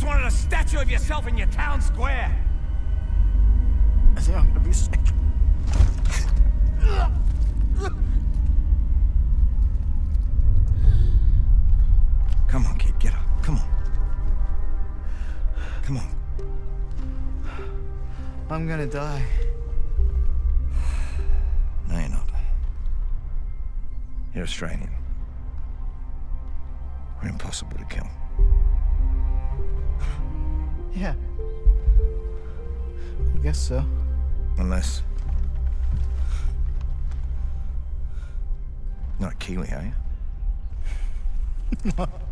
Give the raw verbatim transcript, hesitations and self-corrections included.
just wanted a statue of yourself in your town square. I think I'm gonna be sick. Come on, kid, get up. Come on. Come on. I'm gonna die. No, you're not. You're Australian. We're impossible to kill. Yeah. I guess so. Unless... Not a Kiwi, are you?